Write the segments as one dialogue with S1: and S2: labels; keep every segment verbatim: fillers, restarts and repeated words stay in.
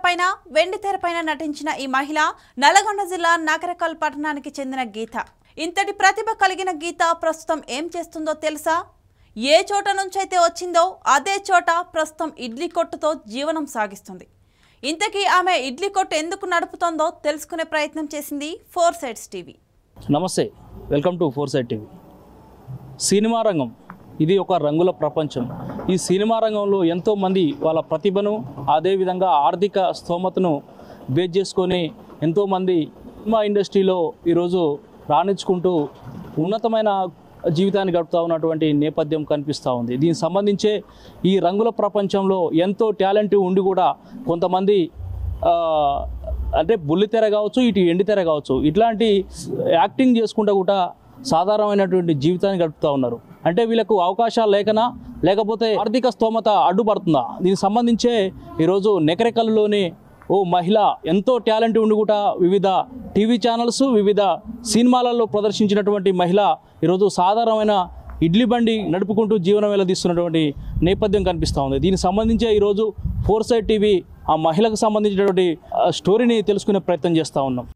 S1: తెరపైన వెండి తెరపైన నటించిన ఈ మహిళ నల్గొండ జిల్లా నకరకల్ పట్టణానికి చెందిన గీత. ఇంతటి ప్రతిభ కలిగిన గీత ప్రస్తుతం ఏం చేస్తుందో తెలుసా? ఏ చోట నుంచైతే వచ్చిందో అదే చోట ప్రస్తుతం ఇడ్లీ కొట్టుతో జీవనం సాగిస్తుంది. ఇంతకీ ఆమె ఇడ్లీ కొట్టు ఎందుకు నడుపుతుందో తెలుసుకునే ప్రయత్నం చేసింది ఫోర్ సైడ్స్ టీవీ.
S2: నమస్తే, welcome to four side TV. Cinema రంగం ఇది ఒక రంగుల ప్రపంచం. ఈ సినిమా రంగంలో ఎంతోమంది వాళ్ళ ప్రతిభను అదేవిధంగా ఆర్థిక స్తోమతను బేస్ చేసుకొని ఎంతోమంది సినిమా ఇండస్ట్రీలో ఈరోజు రాణించుకుంటూ ఉన్నతమైన జీవితాన్ని గడుపుతూ ఉన్నటువంటి నేపథ్యం కనిపిస్తూ ఉంది. దీనికి సంబంధించే ఈ రంగుల ప్రపంచంలో ఎంతో టాలెంట్ ఉండి కూడా కొంతమంది అంటే బుల్లితెర కావచ్చు, ఇటు ఎండితెర కావచ్చు, ఇట్లాంటి యాక్టింగ్ చేసుకుంటూ కూడా సాధారణమైనటువంటి జీవితాన్ని గడుపుతూ ఉన్నారు. అంటే వీళ్ళకు అవకాశాలు లేకనా లేకపోతే ఆర్థిక స్తోమత అడ్డుపడుతుందా? దీనికి సంబంధించే ఈరోజు నెకరెకల్లోని ఓ మహిళ ఎంతో టాలెంట్ ఉండి కూడా వివిధ టీవీ ఛానల్స్ వివిధ సినిమాలలో ప్రదర్శించినటువంటి మహిళ ఈరోజు సాధారణమైన ఇడ్లీ బండి నడుపుకుంటూ జీవనం వెల్లదీస్తున్నటువంటి నేపథ్యం కనిపిస్తూ ఉంది. దీనికి సంబంధించే ఈరోజు ఫోర్ సైడ్ టీవీ ఆ మహిళకు సంబంధించినటువంటి స్టోరీని తెలుసుకునే ప్రయత్నం చేస్తూ ఉన్నాం.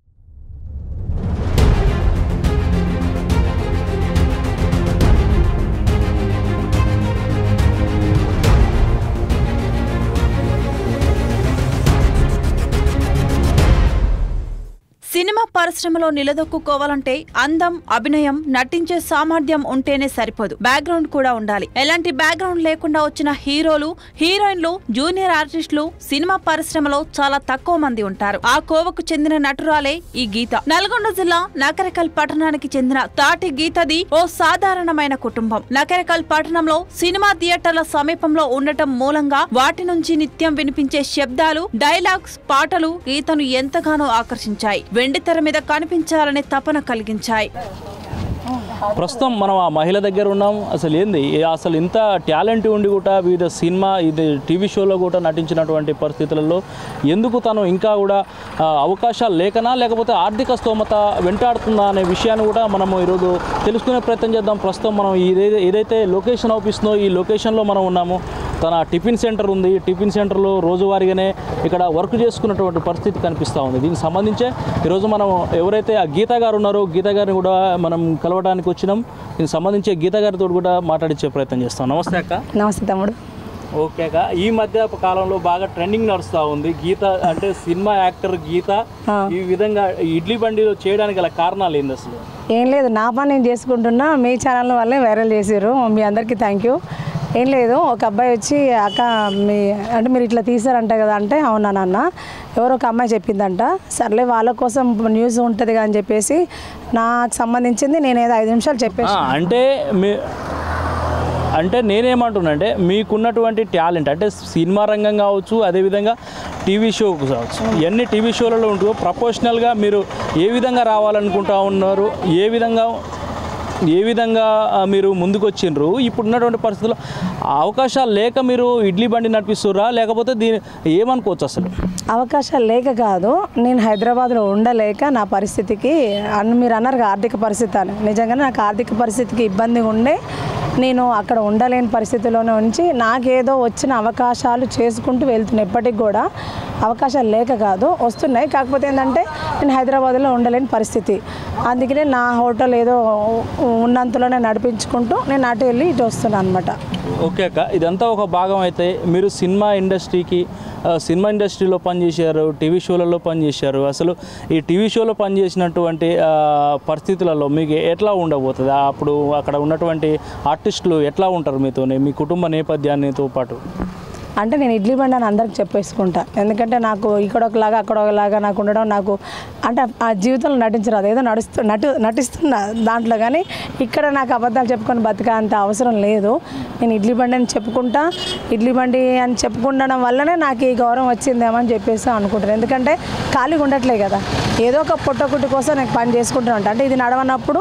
S1: సినిమా పరిశ్రమలో నిలదొక్కుకోవాలంటే అందం, అభినయం, నటించే సామర్థ్యం ఉంటేనే సరిపోదు, బ్యాక్గ్రౌండ్ కూడా ఉండాలి. ఎలాంటి బ్యాక్గ్రౌండ్ లేకుండా వచ్చిన హీరోలు, హీరోయిన్లు, జూనియర్ ఆర్టిస్టులు సినిమా పరిశ్రమలో చాలా తక్కువ మంది ఉంటారు. ఆ కోవకు చెందిన నటురాలే ఈ గీత. నల్గొండ జిల్లా నకరకల్ పట్టణానికి చెందిన తాటి గీతది ఓ సాధారణమైన కుటుంబం. నకరకల్ పట్టణంలో సినిమా థియేటర్ల సమీపంలో ఉండటం మూలంగా వాటి నుంచి నిత్యం వినిపించే శబ్దాలు, డైలాగ్స్, పాటలు గీతను ఎంతగానో ఆకర్షించాయి. వెండి తెర మీద కనిపించాలనే తపన కలిగించాయి.
S2: ప్రస్తుతం మనం ఆ మహిళ దగ్గర ఉన్నాం. అసలు ఏంది అసలు ఇంత టాలెంట్ ఉండి కూడా వివిధ సినిమా ఇది టీవీ షోలో కూడా నటించినటువంటి పరిస్థితులలో ఎందుకు తను ఇంకా కూడా అవకాశాలు లేకనా లేకపోతే ఆర్థిక స్తోమత వెంటాడుతుందా అనే విషయాన్ని కూడా మనము ఈరోజు తెలుసుకునే ప్రయత్నం చేద్దాం. ప్రస్తుతం మనం ఏదైతే ఏదైతే లొకేషన్ అవుపిస్తుందో ఈ లొకేషన్లో మనం ఉన్నాము. తన టిఫిన్ సెంటర్ ఉంది. టిఫిన్ సెంటర్లో రోజువారీగానే ఇక్కడ వర్క్ చేసుకున్నటువంటి పరిస్థితి కనిపిస్తూ ఉంది. దీనికి సంబంధించే ఈరోజు మనం ఎవరైతే ఆ గీత గారు ఉన్నారో గీత గారిని కూడా మనం కలవడానికి వచ్చినాం. దీనికి సంబంధించి గీత గారితో కూడా మాట్లాడించే ప్రయత్నం చేస్తాం. నమస్తే అక్క.
S3: నమస్తే తమ్ముడు.
S2: ఓకే అక్క, ఈ మధ్య కాలంలో బాగా ట్రెండింగ్ నడుస్తూ ఉంది గీత అంటే సినిమా యాక్టర్ గీత ఈ విధంగా ఇడ్లీ బండిలో చేయడానికి గల కారణాలు ఏంది? అసలు
S3: ఏం లేదు, నా పని నేను చేసుకుంటున్నా. మీ ఛానల్ వల్లే వైరల్ చేసారు. మీ అందరికీ థ్యాంక్ యూ. ఏం లేదు, ఒక అబ్బాయి వచ్చి అక్క మీ అంటే మీరు ఇట్లా తీసారంట కదా అంటే అవునా నాన్న, ఎవరో ఒక అమ్మాయి చెప్పిందంట. సర్లే వాళ్ళ కోసం న్యూస్ ఉంటుంది అని చెప్పేసి నాకు సంబంధించింది నేను ఏదో ఐదు నిమిషాలు చెప్పేసి
S2: అంటే మీ అంటే నేనేమంటున్నా అంటే మీకున్నటువంటి టాలెంట్ అంటే సినిమా రంగం కావచ్చు, అదేవిధంగా టీవీ షో కావచ్చు, ఇవన్నీ టీవీ షోలలో ఉంటూ ప్రొఫెషనల్గా మీరు ఏ విధంగా రావాలనుకుంటా ఉన్నారు, ఏ విధంగా ఏ విధంగా మీరు ముందుకు వచ్చిండ్రు, ఇప్పుడున్నటువంటి పరిస్థితుల్లో అవకాశాలు లేక మీరు ఇడ్లీ బండి నడిపిస్తుర్రా లేకపోతే దీని ఏమనుకోవచ్చు? అసలు
S3: అవకాశాలు లేక కాదు, నేను హైదరాబాద్లో ఉండలేక నా పరిస్థితికి అన్న మీరు అన్నారు ఆర్థిక పరిస్థితి అని. నిజంగానే నాకు ఆర్థిక పరిస్థితికి ఇబ్బందిగా ఉండే నేను అక్కడ ఉండలేని పరిస్థితిలోనే ఉంచి నాకేదో వచ్చిన అవకాశాలు చేసుకుంటూ వెళ్తున్నాయి. ఎప్పటికి కూడా అవకాశాలు లేక కాదు, వస్తున్నాయి. కాకపోతే ఏంటంటే నేను హైదరాబాద్లో ఉండలేని పరిస్థితి. అందుకనే నా హోటల్ ఏదో ఉన్నంతలోనే నడిపించుకుంటూ నేను అటు వెళ్ళి ఇటు వస్తున్నాను అనమాట.
S2: ఓకే అక్క, ఇదంతా ఒక భాగం. అయితే మీరు సినిమా ఇండస్ట్రీకి సినిమా ఇండస్ట్రీలో పనిచేశారు, టీవీ షోలలో పనిచేశారు. అసలు ఈ టీవీ షోలో పనిచేసినటువంటి పరిస్థితులలో మీకు ఎట్లా ఉండబోతుంది? అప్పుడు అక్కడ ఉన్నటువంటి ఆర్టిస్టులు ఎట్లా ఉంటారు మీతో, మీ కుటుంబ నేపథ్యాన్నితో పాటు?
S3: అంటే నేను ఇడ్లీ బండి అని అందరికి చెప్పేసుకుంటా. ఎందుకంటే నాకు ఇక్కడ ఒకలాగా అక్కడ ఒకలాగా నాకు ఉండడం నాకు అంటే ఆ జీవితంలో నటించరాదు. ఏదో నడుస్తూ నటు నటిస్తున్నా దాంట్లో, కానీ ఇక్కడ నాకు అబద్ధాలు చెప్పుకొని బతికే అంత అవసరం లేదు. నేను ఇడ్లీ బండి అని చెప్పుకుంటా. ఇడ్లీ బండి అని చెప్పుకుండడం వల్లనే నాకు ఈ గౌరవం వచ్చిందేమని చెప్పేసి అనుకుంటాను. ఎందుకంటే ఖాళీగా ఉండట్లే కదా, ఏదో ఒక పొట్టకుట్టి కోసం నేను పని చేసుకుంటూ ఉంటాను. అంటే ఇది నడవనప్పుడు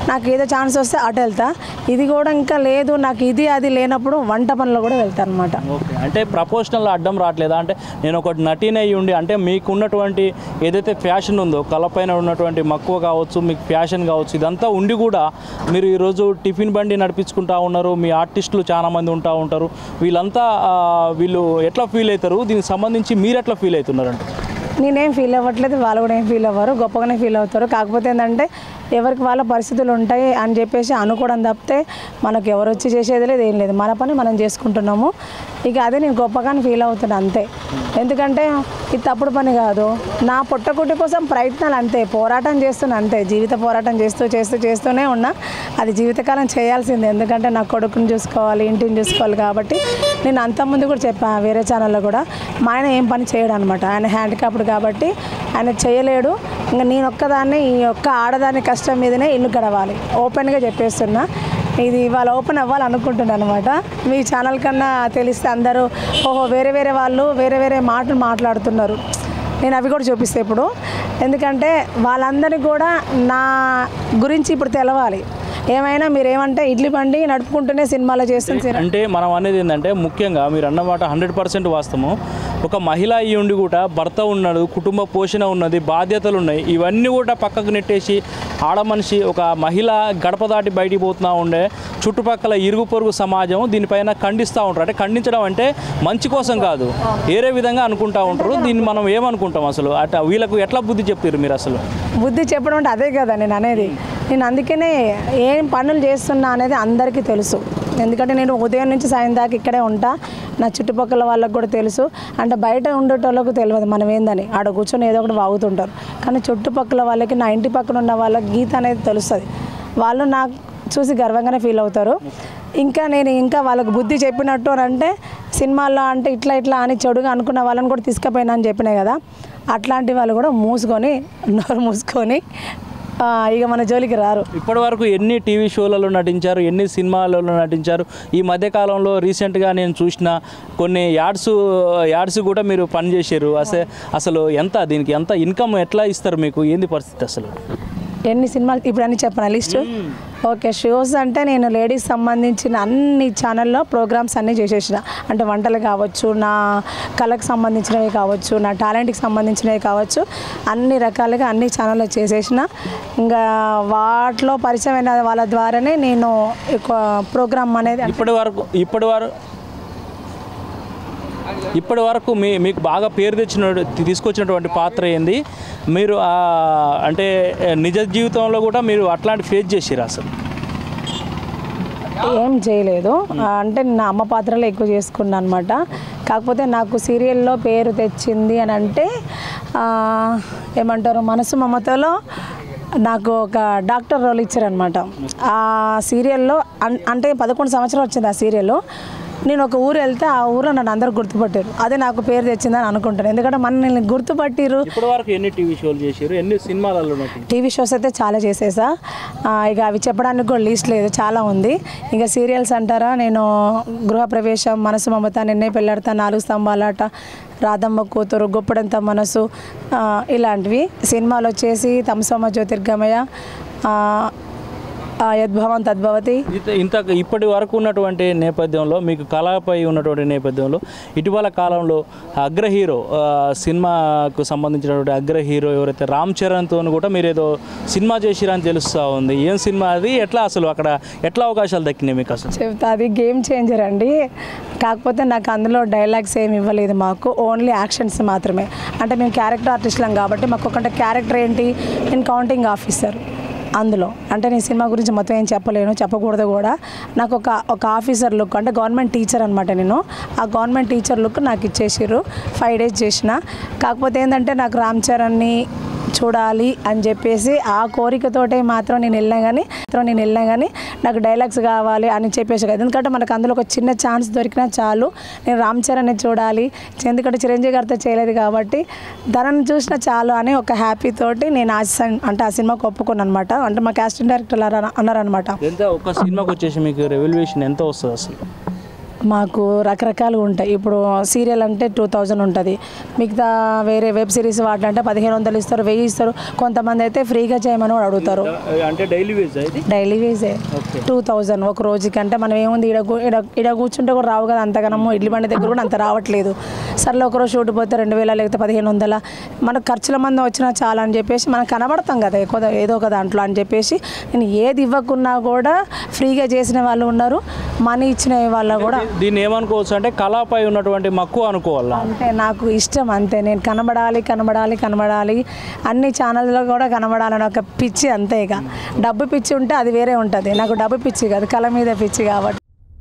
S3: నాకు ఏదో ఛాన్స్ వస్తే అటు వెళ్తా. ఇది కూడా ఇంకా లేదు నాకు ఇది అది లేనప్పుడు వంట పనులు కూడా వెళ్తాను అనమాట.
S2: ఓకే, అంటే ప్రపోజనల్ అడ్డం రావట్లేదా? అంటే నేను ఒక నటీని అయ్యి ఉండి, అంటే మీకు ఉన్నటువంటి ఏదైతే ఫ్యాషన్ ఉందో కళ్ళపైన ఉన్నటువంటి మక్కువ కావచ్చు, మీకు ఫ్యాషన్ కావచ్చు, ఇదంతా ఉండి కూడా మీరు ఈరోజు టిఫిన్ బండి నడిపించుకుంటా ఉన్నారు. మీ ఆర్టిస్టులు చాలామంది ఉంటా ఉంటారు. వీళ్ళంతా వీళ్ళు ఎట్లా ఫీల్ అవుతారు? దీనికి సంబంధించి మీరు ఎట్లా ఫీల్ అవుతున్నారంటే?
S3: నేనేం ఫీల్ అవ్వట్లేదు, వాళ్ళు కూడా ఏం ఫీల్ అవ్వరు, గొప్పగానే ఫీల్ అవుతారు. కాకపోతే ఏంటంటే ఎవరికి వాళ్ళ పరిస్థితులు ఉంటాయి అని చెప్పేసి అనుకోవడం తప్పితే మనకు ఎవరు వచ్చి చేసేది లేదు, ఏం లేదు. మన పని మనం చేసుకుంటున్నాము. ఇక అదే నేను గొప్పగానే ఫీల్ అవుతున్నాను అంతే. ఎందుకంటే ఇది తప్పుడు పని కాదు, నా పొట్టకుట్టి కోసం ప్రయత్నాలు అంతే, పోరాటం చేస్తున్నా అంతే. జీవిత పోరాటం చేస్తూ చేస్తూ చేస్తూనే ఉన్నా. అది జీవితకాలం చేయాల్సిందే, ఎందుకంటే నా కొడుకుని చూసుకోవాలి, ఇంటిని చూసుకోవాలి. కాబట్టి నేను అంతకుముందు కూడా చెప్పాను వేరే ఛానల్లో కూడా, మా ఆయన ఏం పని చేయడు అనమాట. ఆయన హ్యాండిక్యాప్డ్ కాబట్టి ఆయన చేయలేడు. ఇంకా నేను ఒక్కదాన్ని, ఈ ఒక్క ఆడదాని కష్టం మీదనే ఇల్లు గడవాలి. ఓపెన్గా చెప్పేస్తున్నా, ఇది ఇవాళ ఓపెన్ అవ్వాలనుకుంటున్నాను అనమాట. మీ ఛానల్ కన్నా తెలిస్తే అందరూ ఓహో వేరే వేరే వాళ్ళు వేరే వేరే మాటలు మాట్లాడుతున్నారు, నేను అవి కూడా చూపిస్తాను ఇప్పుడు. ఎందుకంటే వాళ్ళందరినీ కూడా నా గురించి ఇప్పుడు తెలవాలి. ఏమైనా మీరు ఏమంటే ఇడ్లీ బండి నడుపుకుంటూనే సినిమాలో చేస్తుంది
S2: అంటే మనం అనేది ఏంటంటే, ముఖ్యంగా మీరు అన్నమాట హండ్రెడ్ పర్సెంట్ వాస్తవము. ఒక మహిళ అయ్యి ఉండి కూడా భర్త ఉన్నాడు, కుటుంబ పోషణ ఉన్నది, బాధ్యతలు ఉన్నాయి, ఇవన్నీ కూడా పక్కకు నెట్టేసి ఆడ మనిషి ఒక మహిళ గడప దాటి బయటికి పోతున్నా ఉండే చుట్టుపక్కల ఇరుగు పొరుగు సమాజం దీనిపైన ఖండిస్తూ ఉంటారు. అంటే ఖండించడం అంటే మంచి కోసం కాదు, వేరే విధంగా అనుకుంటా ఉంటారు. దీన్ని మనం ఏమనుకుంటాం అసలు? అట్లా వీళ్ళకు ఎట్లా బుద్ధి చెప్తారు మీరు అసలు?
S3: బుద్ధి చెప్పడం అంటే అదే కదా నేను అనేది. నేను అందుకనే ఏం పనులు చేస్తున్నా అనేది అందరికీ తెలుసు. ఎందుకంటే నేను ఉదయం నుంచి సాయం దాకా ఇక్కడే ఉంటా. నా చుట్టుపక్కల వాళ్ళకు కూడా తెలుసు. అంటే బయట ఉండేటోళ్ళకు తెలియదు మనం ఏందని, ఆడ కూర్చొని ఏదో ఒకటి వాగుతుంటారు. కానీ చుట్టుపక్కల వాళ్ళకి, నా ఇంటి పక్కన ఉన్న వాళ్ళకి గీత అనేది తెలుస్తుంది. వాళ్ళు నాకు చూసి గర్వంగానే ఫీల్ అవుతారు. ఇంకా నేను ఇంకా వాళ్ళకు బుద్ధి చెప్పినట్టు అని అంటే, సినిమాల్లో అంటే ఇట్లా ఇట్లా అని చెడుగా అనుకున్న వాళ్ళని కూడా తీసుకుపోయినా అని చెప్పినాయి కదా, అట్లాంటి వాళ్ళు కూడా మూసుకొని నోరు మూసుకొని ఇక మన జోలికి రారు.
S2: ఇప్పటి వరకు ఎన్ని టీవీ షోలలో నటించారు, ఎన్ని సినిమాలలో నటించారు? ఈ మధ్యకాలంలో రీసెంట్గా నేను చూసిన కొన్ని యాడ్స్ యాడ్స్ కూడా మీరు పనిచేశారు. అసలు అసలు ఎంత దీనికి ఎంత ఇన్కమ్ ఎట్లా ఇస్తారు మీకు? ఏంది పరిస్థితి అసలు?
S3: ఎన్ని సినిమాలు ఇప్పుడు అన్ని చెప్పనా లిస్టు? ఓకే, షోస్ అంటే నేను లేడీస్ సంబంధించిన అన్ని ఛానల్లో ప్రోగ్రామ్స్ అన్నీ చేసేసిన. అంటే వంటలు కావచ్చు, నా కళకు సంబంధించినవి కావచ్చు, నా టాలెంట్కి సంబంధించినవి కావచ్చు, అన్ని రకాలుగా అన్ని ఛానల్లో చేసేసిన. ఇంకా వాటిలో పరిచయమైన వాళ్ళ ద్వారానే నేను ప్రోగ్రామ్ అనేది
S2: ఇప్పటి వరకు ఇప్పటి వరకు ఇప్పటి వరకు మీ మీకు బాగా పేరు తెచ్చిన తీసుకొచ్చినటువంటి పాత్ర ఏంది? మీరు అంటే నిజ జీవితంలో కూడా మీరు అట్లాంటి ఫేస్ చేసిరా అసలు?
S3: ఏం చేయలేదు, అంటే నా అమ్మ పాత్రలో ఎక్కువ చేసుకున్నాను అనమాట. కాకపోతే నాకు సీరియల్లో పేరు తెచ్చింది అని అంటే ఏమంటారు, మనసు మమతలో నాకు ఒక డాక్టర్ రోల్ ఇచ్చారనమాట. ఆ సీరియల్లో అంటే పదకొండు సంవత్సరాలు వచ్చింది ఆ సీరియల్. నేను ఒక ఊరు వెళ్తే ఆ ఊరిలో నన్ను అందరూ గుర్తుపట్టారు. అదే నాకు పేరు తెచ్చిందని అనుకుంటాను. ఎందుకంటే మన నేను గుర్తుపట్టిరు.
S2: ఇప్పటివరకు ఎన్ని టీవీ షోలు చేశారు, ఎన్ని సినిమాలలో?
S3: టీవీ షోస్ అయితే చాలా చేసేసా. ఇక అవి చెప్పడానికి కూడా లీస్ట్ లేదు, చాలా ఉంది. ఇక సీరియల్స్ అంటారా, నేను గృహప్రవేశం, మనసు మమత, నిన్నే పెళ్ళాడతా, నాలుగు స్తంభాలాట, రాధమ్మ కూతురు, గొప్పడంత మనసు, ఇలాంటివి. సినిమాలు వచ్చేసి తమసోమ జ్యోతిర్గమయ, యద్భవం తద్భవతి.
S2: ఇంత ఇప్పటి వరకు ఉన్నటువంటి నేపథ్యంలో, మీకు కళపై ఉన్నటువంటి నేపథ్యంలో, ఇటీవల కాలంలో అగ్ర హీరో సినిమాకు సంబంధించినటువంటి అగ్ర హీరో ఎవరైతే రామ్ చరణ్తో కూడా మీరు ఏదో సినిమా చేసిరని తెలుస్తూ ఉంది. ఏం సినిమా అది? ఎట్లా అసలు అక్కడ ఎట్లా అవకాశాలు దక్కినాయి మీకు అసలు?
S3: చెప్తా, అది గేమ్ చేంజర్ అండి. కాకపోతే నాకు అందులో డైలాగ్స్ ఏమి ఇవ్వలేదు మాకు, ఓన్లీ యాక్షన్స్ మాత్రమే. అంటే మేము క్యారెక్టర్ ఆర్టిస్టులం కాబట్టి మాకు ఒక క్యారెక్టర్ ఏంటి, నేను కౌంటింగ్ ఆఫీసర్ అందులో. అంటే నేను సినిమా గురించి మొత్తం ఏం చెప్పలేను, చెప్పకూడదు కూడా. నాకు ఒక ఒక ఆఫీసర్ లుక్, అంటే గవర్నమెంట్ టీచర్ అనమాట నేను. ఆ గవర్నమెంట్ టీచర్ లుక్ నాకు ఇచ్చేసారు. ఫైవ్ డేస్ చేసిన. కాకపోతే ఏంటంటే నాకు రామ్ చరణ్ని చూడాలి అని చెప్పేసి ఆ కోరికతోటే మాత్రం నేను వెళ్ళినా కానీ నేను వెళ్ళినా కానీ నాకు డైలాగ్స్ కావాలి అని చెప్పేసి కదా. ఎందుకంటే మనకు అందులో ఒక చిన్న ఛాన్స్ దొరికినా చాలు, నేను రామ్ చరణ్ని చూడాలి, ఎందుకంటే చిరంజీవి గారితో చేయలేదు కాబట్టి తనని చూసినా చాలు అని ఒక హ్యాపీ తోటి నేను ఆ అంటే ఆ సినిమాకి ఒప్పుకున్నాను అనమాట. అంటే మా కాస్టింగ్ డైరెక్టర్ అన్నారనమాట.
S2: ఎంత ఒక సినిమాకి వచ్చేసి మీకు రెవల్యూషన్ ఎంత వస్తుంది అసలు?
S3: మాకు రకరకాలుగా ఉంటాయి. ఇప్పుడు సీరియల్ అంటే టూ థౌజండ్ ఉంటుంది, మిగతా వేరే వెబ్ సిరీస్ వాటిలంటే పదిహేను వందలు ఇస్తారు, వెయ్యి ఇస్తారు. కొంతమంది అయితే ఫ్రీగా చేయమని కూడా అడుగుతారు.
S2: అంటే డైలీ వేజ్
S3: డైలీ వేజే టూ థౌజండ్ ఒక రోజుకి. అంటే మనం ఏముంది ఇడ ఇడ ఇడ కూర్చుంటే కూడా రావు కదా అంతగానము, ఇడ్లీ బండి దగ్గర కూడా అంత రావట్లేదు. సర్లే ఒకరోజు షూట్ పోతే రెండు వేల లేకపోతే పదిహేను వందల మనకు ఖర్చుల మంది వచ్చినా చాలా అని చెప్పేసి మనం కనబడతాం కదా ఎక్కువ ఏదో ఒక దాంట్లో అని చెప్పేసి నేను ఏది ఇవ్వకున్నా కూడా ఫ్రీగా చేసిన వాళ్ళు ఉన్నారు, మనీ ఇచ్చిన వాళ్ళు కూడా.
S2: దీన్ని ఏమనుకోవచ్చు అంటే కళపై ఉన్నటువంటి మక్కువ అనుకోవాలి.
S3: అంటే నాకు ఇష్టం అంతే, నేను కనబడాలి కనబడాలి కనబడాలి అన్ని ఛానల్లో కూడా కనబడాలని ఒక పిచ్చి అంతే. ఇక డబ్బు పిచ్చి ఉంటే అది వేరే ఉంటుంది, నాకు డబ్బు పిచ్చి కాదు కళ మీద పిచ్చి కాబట్టి.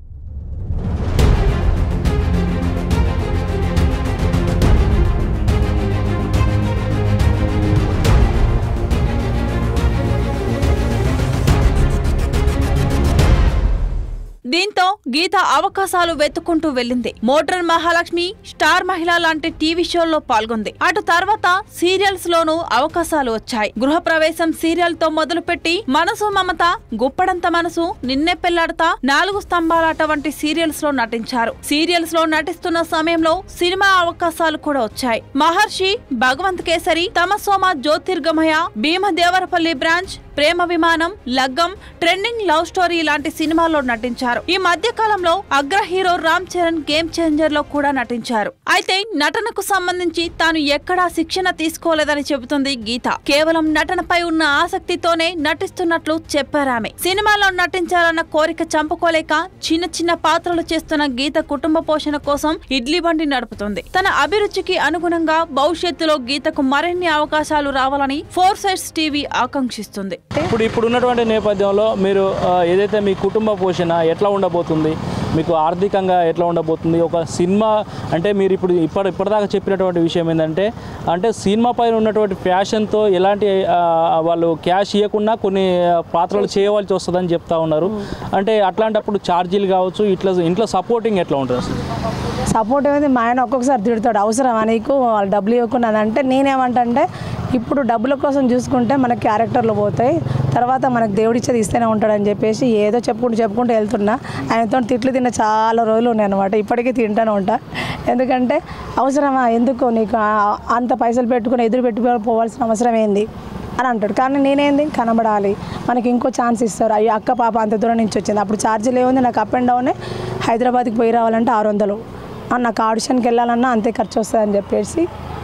S1: దీంతో గీత అవకాశాలు వెతుక్కుంటూ వెళ్ళింది. మోడ్రన్ మహాలక్ష్మి, స్టార్ మహిళ లాంటి టీవీ షోల్లో పాల్గొంది. అటు తర్వాత సీరియల్స్ లోనూ అవకాశాలు వచ్చాయి. గృహప్రవేశం సీరియల్ తో మొదలుపెట్టి మనసు మమత, గుప్పడంత మనసు, నిన్నే పెళ్లాడతా, నాలుగు స్తంభాలాట వంటి సీరియల్స్ లో నటించారు. సీరియల్స్ లో నటిస్తున్న సమయంలో సినిమా అవకాశాలు కూడా వచ్చాయి. Maharshi, Bhagavanth Kesari, Tamasoma Jyothirgamaya, Bheemadevarapally branch, Prema Vimanam, Laggam, trending love story లాంటి సినిమాల్లో నటించారు. ఈ మధ్య కాలంలో అగ్ర hero Ram Charan Game Changer లో కూడా నటించారు. అయితే నటనకు సంబంధించి తాను ఎక్కడా శిక్షణ తీసుకోలేదని చెబుతుంది గీత. కేవలం నటనపై ఉన్న ఆసక్తితోనే నటిస్తున్నట్లు చెప్పారామె. సినిమాలో నటించాలన్న కోరిక చంపుకోలేక చిన్న చిన్న పాత్రలు చేస్తున్న గీత కుటుంబ పోషణ కోసం ఇడ్లీ బండి నడుపుతుంది. తన అభిరుచికి అనుగుణంగా భవిష్యత్తులో గీతకు మరిన్ని అవకాశాలు రావాలని ఫోర్ సైడ్స్ టీవీ ఆకాంక్షిస్తుంది.
S2: ఇప్పుడు ఇప్పుడు ఉన్నటువంటి నేపథ్యంలో మీరు ఏదైతే మీ కుటుంబ పోషణ ఎట్లా ఉండబోతుంది, మీకు ఆర్థికంగా ఎట్లా ఉండబోతుంది, ఒక సినిమా అంటే మీరు ఇప్పుడు ఇప్పటి ఇప్పటిదాకా చెప్పినటువంటి విషయం ఏంటంటే అంటే సినిమా పైన ఉన్నటువంటి ప్యాషన్తో ఎలాంటి వాళ్ళు క్యాష్ ఇవ్వకుండా కొన్ని పాత్రలు చేయవలసి వస్తుందని చెప్తా ఉన్నారు. అంటే అట్లాంటప్పుడు ఛార్జీలు కావచ్చు, ఇట్లా ఇంట్లో సపోర్టింగ్ ఎట్లా ఉంటుంది అసలు?
S3: సపోర్ట్ ఏమైంది, మా ఆయన ఒక్కొక్కసారి తిడతాడు, అవసరమా నీకు వాళ్ళు డబ్బులు ఇవ్వకున్నదంటే నేనేమంటే ఇప్పుడు డబ్బుల కోసం చూసుకుంటే మనకి క్యారెక్టర్లు పోతాయి, తర్వాత మనకు దేవుడిచ్చేది ఇస్తూనే ఉంటాడని చెప్పేసి ఏదో చెప్పుకుంటూ చెప్పుకుంటూ వెళ్తున్నా. ఆయనతో తిట్లు తిన్న చాలా రోజులు ఉన్నాయి అనమాట, ఇప్పటికీ తింటూనే ఉంటా. ఎందుకంటే అవసరమా, ఎందుకు నీకు అంత పైసలు పెట్టుకుని ఎదురు పెట్టుకుని పోవాల్సిన అవసరం ఏంది అని అంటాడు. కానీ నేనేంది కనబడాలి, మనకి ఇంకో ఛాన్స్ ఇస్తారు. అయ్యో అక్క పాప అంత దూరం నుంచి వచ్చింది, అప్పుడు ఛార్జీలు ఏముంది, నాకు అప్ అండ్ డౌనే హైదరాబాద్కి పోయి రావాలంటే ఆరు వందలు, నాకు ఆడిషన్కి వెళ్ళాలన్నా అంతే ఖర్చు వస్తుందని చెప్పేసి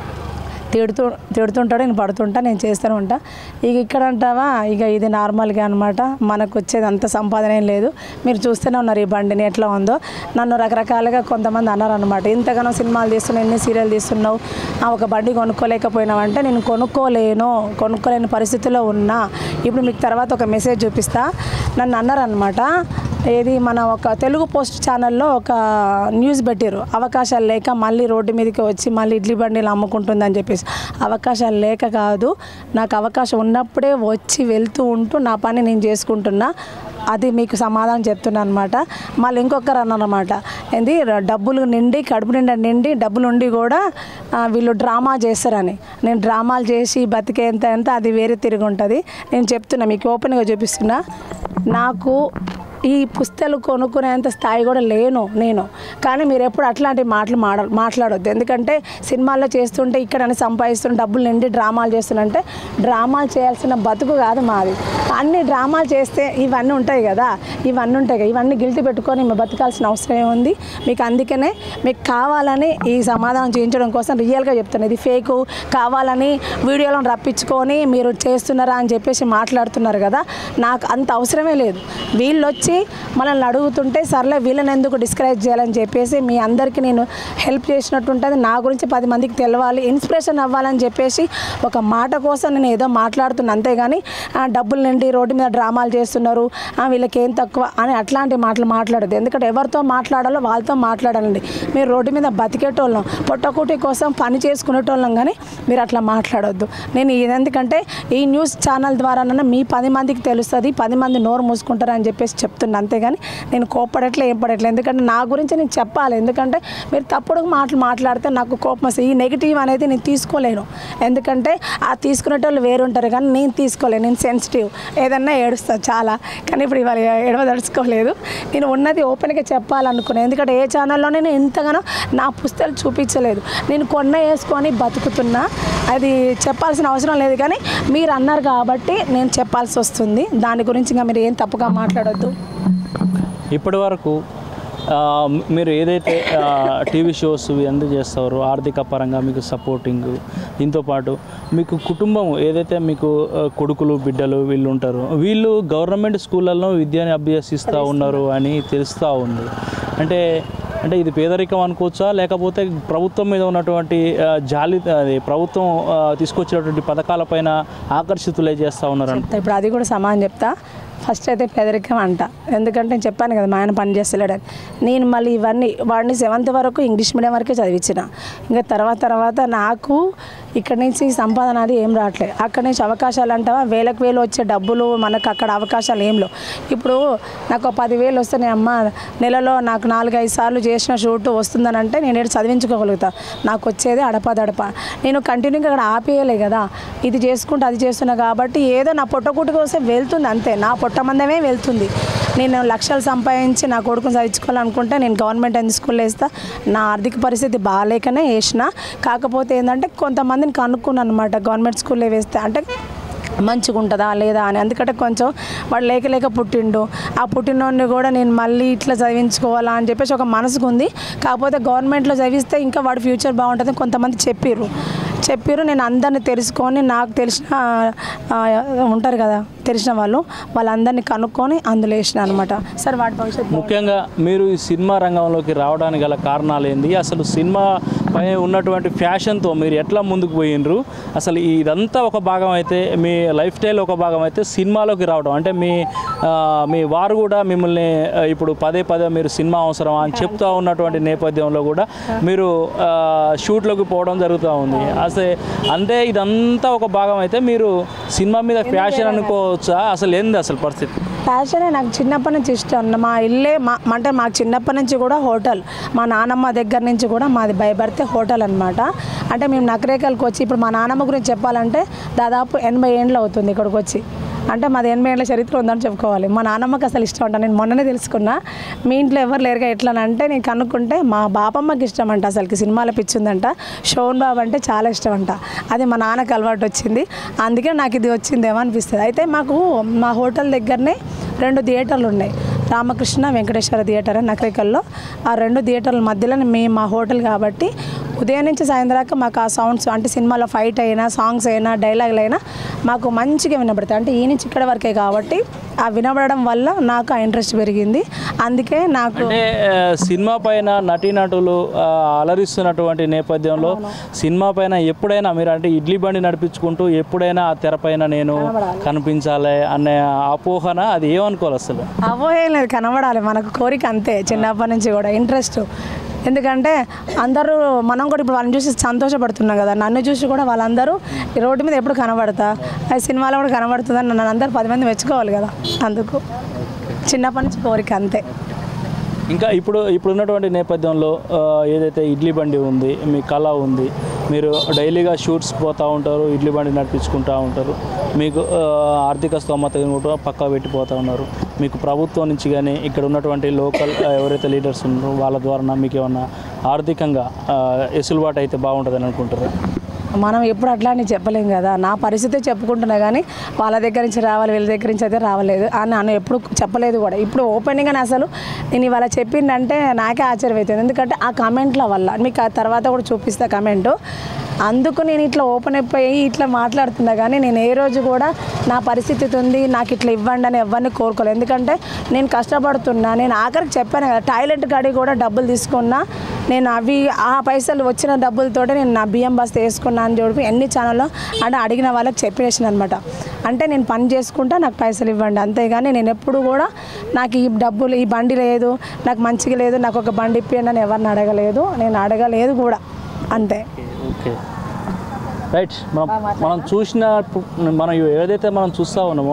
S3: తిడుతూ తిడుతుంటాడు. నేను పడుతుంటా, నేను చేస్తూనే ఉంటా. ఇక ఇక్కడ అంటావా ఇక ఇది నార్మల్గా అనమాట, మనకు వచ్చేది అంత సంపాదన ఏం లేదు. మీరు చూస్తూనే ఉన్నారు ఈ బండిని ఎట్లా ఉందో. నన్ను రకరకాలుగా కొంతమంది అన్నారు అనమాట, ఇంతగానో సినిమాలు తీస్తున్నావు, ఎన్ని సీరియల్ తీస్తున్నావు, ఒక బండి కొనుక్కోలేకపోయినావు అంటే నేను కొనుక్కోలేను, కొనుక్కోలేని పరిస్థితిలో ఉన్నా. ఇప్పుడు మీకు తర్వాత ఒక మెసేజ్ చూపిస్తా. నన్ను అన్నారు అనమాట, ఏది మన ఒక తెలుగు పోస్ట్ ఛానల్లో ఒక న్యూస్ పెట్టారు, అవకాశాలు లేక మళ్ళీ రోడ్డు మీదకి వచ్చి మళ్ళీ ఇడ్లీ బండిలు అమ్ముకుంటుందని చెప్పేసి. అవకాశాలు లేక కాదు, నాకు అవకాశం ఉన్నప్పుడే వచ్చి వెళ్తూ ఉంటూ నా పని నేను చేసుకుంటున్నా, అది మీకు సమాధానం చెప్తున్నా అనమాట. మళ్ళీ ఇంకొకరు అన్నారన్నమాట, ఏంది డబ్బులు నిండి కడుపు నిండా నిండి డబ్బులు ఉండి కూడా వీళ్ళు డ్రామా చేస్తారని. నేను డ్రామాలు చేసి బతికేంత ఎంత అది వేరే తిరిగి ఉంటుంది. నేను చెప్తున్నా మీకు ఓపెన్గా చూపిస్తున్నా, నాకు ఈ పుస్తకాలు కొనుక్కునేంత స్థాయి కూడా లేను నేను. కానీ మీరు ఎప్పుడు అట్లాంటి మాటలు మాడ మాట్లాడొద్దు ఎందుకంటే సినిమాల్లో చేస్తుంటే ఇక్కడ సంపాదిస్తుంటే డబ్బులు నిండి డ్రామాలు చేస్తుంటే డ్రామాలు చేయాల్సిన బతుకు కాదు మాది. అన్ని డ్రామాలు చేస్తే ఇవన్నీ ఉంటాయి కదా, ఇవన్నీ ఉంటాయి కదా, ఇవన్నీ గిల్టీ పెట్టుకొని మేము బతకాల్సిన అవసరం ఏముంది మీకు? అందుకనే మీకు కావాలని ఈ సమాధానం చేయించడం కోసం రియల్గా చెప్తాను, ఇది ఫేకు కావాలని వీడియోలను రప్పించుకొని మీరు చేస్తున్నారా అని చెప్పేసి మాట్లాడుతున్నారు కదా, నాకు అంత అవసరమే లేదు. వీళ్ళు వచ్చి మనల్ని అడుగుతుంటే సర్లే వీళ్ళని ఎందుకు డిస్కరేజ్ చేయాలని చెప్పేసి మీ అందరికీ నేను హెల్ప్ చేసినట్టు ఉంటుంది. నా గురించి పది మందికి తెలవాలి, ఇన్స్పిరేషన్ అవ్వాలని చెప్పేసి ఒక మాట కోసం నేను ఏదో మాట్లాడుతున్నాను, అంతేగాని డబ్బులు నిండి రోడ్డు మీద డ్రామాలు చేస్తున్నారు, వీళ్ళకి ఏం తక్కువ అని అట్లాంటి మాటలు మాట్లాడద్దు. ఎందుకంటే ఎవరితో మాట్లాడాలో వాళ్ళతో మాట్లాడాలండి. మీరు రోడ్డు మీద బతికేటోళ్ళం, పొట్టకూటి కోసం పని చేసుకునేటోళ్ళం, కానీ మీరు అట్లా మాట్లాడొద్దు. నేను ఎందుకంటే ఈ న్యూస్ ఛానల్ ద్వారా మీ పది మందికి తెలుస్తుంది, పది మంది నోరు మూసుకుంటారని చెప్పేసి చెప్తాను. చెప్తున్నా, అంతేగాని నేను కోపడట్లే ఏం పడట్లే. ఎందుకంటే నా గురించి నేను చెప్పాలి, ఎందుకంటే మీరు తప్పుడు మాటలు మాట్లాడితే నాకు కోపం వస్తుంది. ఈ నెగిటివ్ అనేది నేను తీసుకోలేను, ఎందుకంటే ఆ తీసుకునేటోళ్ళు వేరు ఉంటారు కానీ నేను తీసుకోలేను. నేను సెన్సిటివ్, ఏదన్నా ఏడుస్తాను చాలా, కానీ ఇప్పుడు ఇవాళ ఏడవదలుచుకోలేదు. నేను ఉన్నది ఓపెన్గా చెప్పాలనుకున్నాను, ఎందుకంటే ఏ ఛానల్లోనే నేను ఇంతగానో నా పుస్తకాలు చూపించలేదు. నేను కొన్న వేసుకొని బతుకుతున్నా, అది చెప్పాల్సిన అవసరం లేదు. కానీ మీరు అన్నారు కాబట్టి నేను చెప్పాల్సి వస్తుంది. దాని గురించి ఇంకా మీరు ఏం తప్పుగా మాట్లాడొద్దు.
S2: ఇప్పటి వరకు మీరు ఏదైతే టీవీ షోస్ ఎందుకు చేస్తారో ఆర్థిక పరంగా మీకు సపోర్టింగ్, దీంతోపాటు మీకు కుటుంబం ఏదైతే మీకు కొడుకులు బిడ్డలు వీళ్ళు ఉంటారు, వీళ్ళు గవర్నమెంట్ స్కూళ్ళల్లో విద్యని అభ్యసిస్తూ ఉన్నారు అని తెలుస్తూ ఉంది. అంటే అంటే ఇది పేదరికం అనుకోవచ్చా, లేకపోతే ప్రభుత్వం మీద ఉన్నటువంటి జాలి, అది ప్రభుత్వం తీసుకొచ్చినటువంటి పథకాలపైన ఆకర్షితులే చేస్తూ ఉన్నారు అంటే?
S3: ఇప్పుడు అది కూడా సమానం చెప్తా. ఫస్ట్ అయితే పేదరికం అంట, ఎందుకంటే నేను చెప్పాను కదా మా ఆయన పని చేస్తలేడని. నేను మళ్ళీ ఇవన్నీ వాడిని సెవెంత్ వరకు ఇంగ్లీష్ మీడియం వరకే చదివించిన. ఇంకా తర్వాత తర్వాత నాకు ఇక్కడ నుంచి సంపాదన అది ఏం రావట్లేదు. అక్కడ నుంచి అవకాశాలు అంటావా, వేలకు వేలు వచ్చే డబ్బులు మనకు అక్కడ అవకాశాలు ఏం లేవు. ఇప్పుడు నాకు పదివేలు వస్తే నేను అమ్మ నెలలో నాకు నాలుగైదు సార్లు చేసిన షూట్ వస్తుందని అంటే నేను ఏడు చదివించుకోగలుగుతా. నాకు వచ్చేది అడపదడప. నేను కంటిన్యూగా అక్కడ ఆపేయలే కదా, ఇది చేసుకుంటూ అది చేస్తున్నా కాబట్టి ఏదో నా పొట్టకూటికి వస్తే వెళ్తుంది అంతే, నా పొట్ట మందమే వెళ్తుంది. నేను లక్షలు సంపాదించి నా కొడుకుని చదివించుకోవాలనుకుంటే నేను గవర్నమెంట్ ఎందుకు స్కూల్లో వేస్తా. నా ఆర్థిక పరిస్థితి బాగాలేకనే వేసిన. కాకపోతే ఏంటంటే కొంతమందిని కనుక్కున్నాను అనమాట, గవర్నమెంట్ స్కూల్లో వేస్తే అంటే మంచిగా ఉంటుందా లేదా అని. ఎందుకంటే కొంచెం వాడు లేక లేక పుట్టిండు, ఆ పుట్టినోడిని కూడా నేను మళ్ళీ ఇట్లా చదివించుకోవాలా అని చెప్పేసి ఒక మనసుకు ఉంది. కాకపోతే గవర్నమెంట్లో చదివిస్తే ఇంకా వాడి ఫ్యూచర్ బాగుంటుంది కొంతమంది చెప్పిర్రు చెప్పారు నేను అందరిని తెలుసుకొని నాకు తెలిసిన ఉంటారు కదా తెలిసిన వాళ్ళు వాళ్ళందరినీ కనుక్కొని అందులో వేసిన అనమాట. సార్ వాటి భవిష్యత్తు
S2: ముఖ్యంగా మీరు ఈ సినిమా రంగంలోకి రావడానికి గల కారణాలు ఏంది, అసలు సినిమా పై ఉన్నటువంటి ఫ్యాషన్తో మీరు ఎట్లా ముందుకు పోయినరు, అసలు ఇదంతా ఒక భాగం అయితే మీ లైఫ్ స్టైల్ ఒక భాగం అయితే సినిమాలోకి రావడం అంటే మీ మీ వారు కూడా మిమ్మల్ని ఇప్పుడు పదే పదే మీరు సినిమా అవసరం అని చెప్తూ ఉన్నటువంటి నేపథ్యంలో కూడా మీరు షూట్లోకి పోవడం జరుగుతూ ఉంది. అసలు అంటే ఇదంతా ఒక భాగం అయితే మీరు సినిమా మీద ఫ్యాషన్ అనుకోవచ్చా, అసలు ఏంది అసలు పరిస్థితి?
S3: ఫ్యాషనే నాకు చిన్నప్పటి నుంచి ఇష్టం. మా ఇల్లే మా అంటే మాకు చిన్నప్పటి నుంచి కూడా హోటల్, మా నానమ్మ దగ్గర నుంచి కూడా మాది బై బర్త్ హోటల్ అనమాట. అంటే మేము నకరేకల్కి వచ్చి ఇప్పుడు మా నానమ్మ గురించి చెప్పాలంటే దాదాపు ఎనభై ఏండ్లు అవుతుంది ఇక్కడికి వచ్చి. అంటే మాది ఎనభై ఏళ్ళ చరిత్ర ఉందని చెప్పుకోవాలి. మా నాన్నమ్మకి అసలు ఇష్టం అంట, నేను మొన్ననే తెలుసుకున్నా. మీ ఇంట్లో ఎవరు లేరుగా ఎట్లా అంటే నేను కనుక్కుంటే మా బాపమ్మకి ఇష్టం అంట, అసలుకి సినిమాలో పిచ్చిందంట. శోభన్ బాబు అంటే చాలా ఇష్టం అంట. అది మా నాన్నకి అలవాటు వచ్చింది, అందుకే నాకు ఇది వచ్చిందేమో అనిపిస్తుంది. అయితే మాకు మా హోటల్ దగ్గరనే రెండు థియేటర్లు ఉన్నాయి, రామకృష్ణ వెంకటేశ్వర థియేటర్ అని నకరికల్లో. ఆ రెండు థియేటర్ల మధ్యలో మేము మా హోటల్ కాబట్టి ఉదయం నుంచి సాయంత్రం దాకా మాకు ఆ సౌండ్స్ అంటే సినిమాలో ఫైట్ అయినా సాంగ్స్ అయినా డైలాగులు అయినా మాకు మంచిగా వినబడతాయి. అంటే ఈ నుంచి ఇక్కడ వరకే కాబట్టి ఆ వినబడడం వల్ల నాకు ఆ ఇంట్రెస్ట్ పెరిగింది. అందుకే నాకు
S2: అంటే సినిమా పైన నటీనటులు అలరిస్తున్నటువంటి నేపథ్యంలో సినిమా పైన ఎప్పుడైనా మీరు అంటే ఇడ్లీ బండి నడిపించుకుంటూ ఎప్పుడైనా ఆ తెర పైన నేను కనిపించాలి అనే అపోహన అది ఏమనుకోవాలి? అసలు
S3: అపోహ ఏం లేదు, కనబడాలి మనకు కోరిక అంతే. చిన్నప్పటి నుంచి కూడా ఇంట్రెస్ట్, ఎందుకంటే అందరూ మనం కూడా ఇప్పుడు వాళ్ళని చూసి సంతోషపడుతున్నాం కదా, నన్ను చూసి కూడా వాళ్ళందరూ రోడ్డు మీద ఎప్పుడు కనబడతా అది సినిమాలో కూడా కనబడుతుందని నన్ను అందరూ పది మంది మెచ్చుకోవాలి కదా, అందుకు చిన్నప్పటి నుంచి కోరిక అంతే.
S2: ఇంకా ఇప్పుడు ఇప్పుడు ఉన్నటువంటి నేపథ్యంలో ఏదైతే ఇడ్లీ బండి ఉంది, మీ కళ ఉంది, మీరు డైలీగా షూట్స్ పోతూ ఉంటారు, ఇడ్లీ బండి నడిపించుకుంటూ ఉంటారు, మీకు ఆర్థిక స్తోమత కూడా పక్కా పెట్టిపోతూ ఉన్నారు. మీకు ప్రభుత్వం నుంచి కానీ ఇక్కడ ఉన్నటువంటి లోకల్ ఎవరైతే లీడర్స్ ఉన్నారో వాళ్ళ ద్వారా మీకు ఏమన్నా ఆర్థికంగా వెసులుబాటు అయితే బాగుంటుందని అనుకుంటారు?
S3: మనం ఎప్పుడు అట్లా అని చెప్పలేం కదా, నా పరిస్థితే చెప్పుకుంటున్నా కానీ వాళ్ళ దగ్గర నుంచి రావాలి వీళ్ళ దగ్గర నుంచి అయితే రావలేదు అని నన్ను ఎప్పుడు చెప్పలేదు కూడా. ఇప్పుడు ఓపెనింగ్ అని అసలు నేను ఇవాళ చెప్పిందంటే నాకే ఆశ్చర్యం అవుతుంది, ఎందుకంటే ఆ కమెంట్ల వల్ల మీకు ఆ తర్వాత కూడా చూపిస్తా కమెంటు. అందుకు నేను ఇట్లా ఓపెన్ అయిపోయి ఇట్లా మాట్లాడుతున్నా కానీ నేను ఏ రోజు కూడా నా పరిస్థితి ఉంది నాకు ఇట్లా ఇవ్వండి అని ఎవరిని కోరుకోలేదు. ఎందుకంటే నేను కష్టపడుతున్నా, నేను ఆఖరికి చెప్పాను కదా టాయిలెట్ కాడికి కూడా డబ్బులు తీసుకున్నా, నేను అవి ఆ పైసలు వచ్చిన డబ్బులతో నేను నా బియ్యం బస్తా వేసుకున్నా అని చెప్పి ఎన్ని ఛానల్లో అంటే అడిగిన వాళ్ళకి చెప్పేసాను అనమాట. అంటే నేను పని చేసుకుంటా నాకు పైసలు ఇవ్వండి, అంతేగాని నేను ఎప్పుడు కూడా నాకు ఈ డబ్బులు ఈ బండి లేదు నాకు మంచిగా లేదు నాకు ఒక బండి ఇప్పియండి అని ఎవరిని అడగలేదు, నేను అడగలేదు కూడా, అంతే.
S2: Okay right. మనం మనం చూసిన మనం ఏదైతే మనం చూస్తూ ఉన్నామో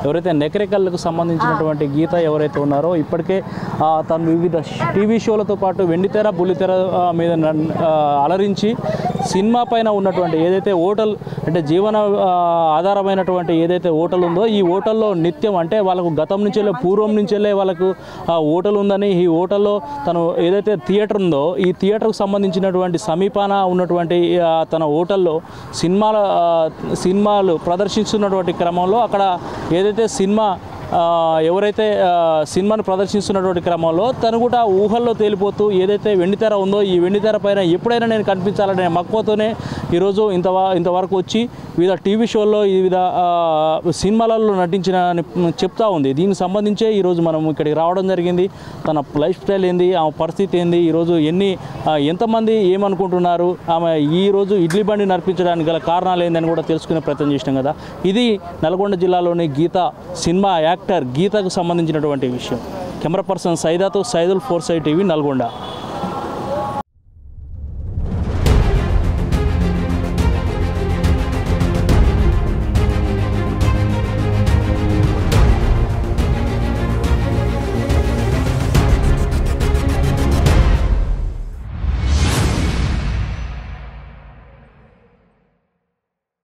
S2: ఎవరైతే నెకరేకల్కు సంబంధించినటువంటి గీత ఎవరైతే ఉన్నారో ఇప్పటికే ఆ, తను వివిధ టీవీ షోలతో పాటు వెండితెర బుల్లితెర ఆ, మీద నన్- ఆ, అలరించి సినిమా పైన ఉన్నటువంటి ఏదైతే హోటల్ అంటే జీవన ఆ, ఆధారమైనటువంటి ఏదైతే హోటల్ ఉందో ఈ హోటల్లో నిత్యం అంటే వాళ్ళకు గతం నుంచి వెళ్ళే పూర్వం నుంచి వెళ్ళే వాళ్ళకు ఆ హోటల్ ఉందని ఈ హోటల్లో తను ఏదైతే థియేటర్ ఉందో ఈ థియేటర్కు సంబంధించినటువంటి సమీపాన ఉన్నటువంటి ఆ, తన హోటల్లో సినిమాల ఆ, సినిమాలు ప్రదర్శిస్తున్నటువంటి క్రమంలో అక్కడ ఏదైతే సినిమా ఆ, ఎవరైతే ఆ, సినిమాను ప్రదర్శిస్తున్నటువంటి క్రమంలో తను కూడా ఊహల్లో తేలిపోతూ ఏదైతే వెండితెర ఉందో ఈ వెండితెర పైన ఎప్పుడైనా నేను కనిపించాలనే మక్కువతోనే ఈరోజు ఇంత ఇంతవరకు వచ్చి వివిధ టీవీ షోల్లో వివిధ ఆ, సినిమాలలో నటించిన అని చెప్తా ఉంది. దీనికి సంబంధించే ఈరోజు మనం ఇక్కడికి రావడం జరిగింది. తన లైఫ్ స్టైల్ ఏంది, ఆమె పరిస్థితి ఏంది, ఈరోజు ఎన్ని ఆ, ఎంతమంది ఏమనుకుంటున్నారు, ఆమె ఈరోజు ఇడ్లీ బండి నడిపించడానికి గల కారణాలు ఏందని కూడా తెలుసుకునే ప్రయత్నం చేసినాం కదా. ఇది నల్గొండ జిల్లాలోని గీత సినిమా యాక్టర్ గీతకు సంబంధించినటువంటి విషయం. కెమెరా పర్సన్ సైదాతో Saidul four side TV Nalgonda.